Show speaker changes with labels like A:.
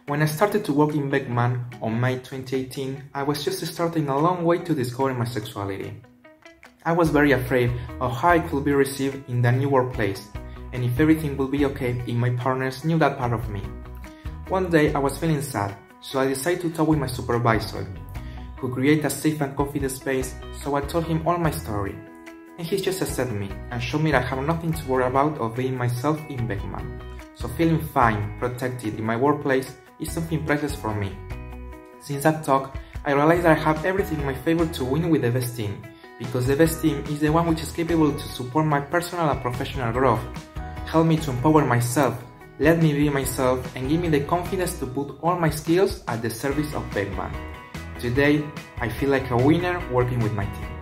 A: When I started to work in Beckman on May 2018, I was just starting a long way to discovering my sexuality. I was very afraid of how I could be received in the new workplace, and if everything would be okay if my partners knew that part of me. One day I was feeling sad, so I decided to talk with my supervisor, who created a safe and confident space, so I told him all my story. And he just accepted me and showed me that I have nothing to worry about of being myself in Beckman. So feeling fine, protected in my workplace is something precious for me. Since that talk, I realized that I have everything in my favor to win with the best team, because the best team is the one which is capable to support my personal and professional growth, help me to empower myself, let me be myself, and give me the confidence to put all my skills at the service of Beckman. Today, I feel like a winner working with my team.